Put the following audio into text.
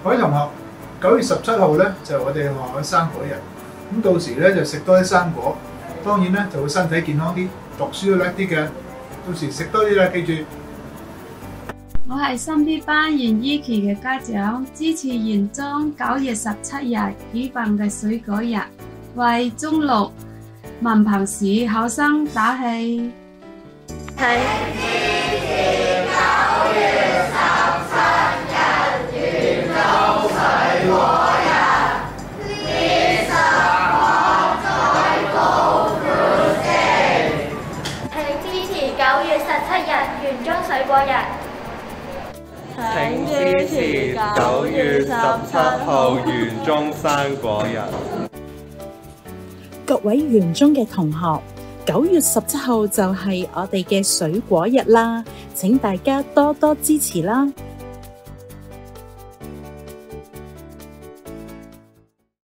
各位同學，9月17號咧就我哋學校嘅生果日，咁到時咧就食多啲生果，當然咧就會身體健康啲，讀書都叻啲嘅。到時食多啲啦，記住。 我係3B 班袁依琪嘅家長，支持原中9月17日舉辦嘅水果日，為中六文憑試考生打氣。 係。9月17日園中水果日， 請支持9月17號園中生果日。 各位園中嘅同學，9月17號就係我哋嘅水果日啦，請大家多多支持啦！